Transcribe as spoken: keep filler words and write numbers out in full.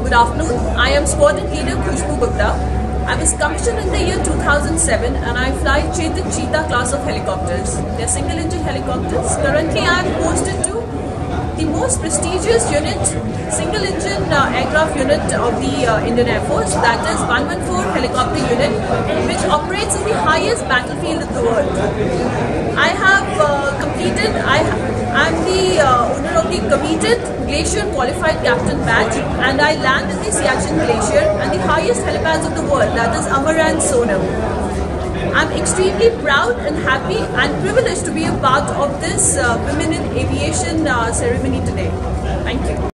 Good afternoon. I am squadron leader Khushbu Gupta. I was commissioned in the year two thousand seven and I fly Chetak Cheetah class of helicopters. They are single engine helicopters. Currently I am posted to the most prestigious unit, single engine uh, aircraft unit of the uh, Indian Air Force, that is one one four helicopter unit, which operates in the highest battlefield in the world. I have uh, completed, I am the uh, owner of the coveted Glacier Qualified Captain badge, and I land in the Siachen Glacier and the highest helipads of the world, that is Amar and Sonam. I am extremely proud and happy and privileged to be a part of this uh, Women in Aviation uh, ceremony today. Thank you.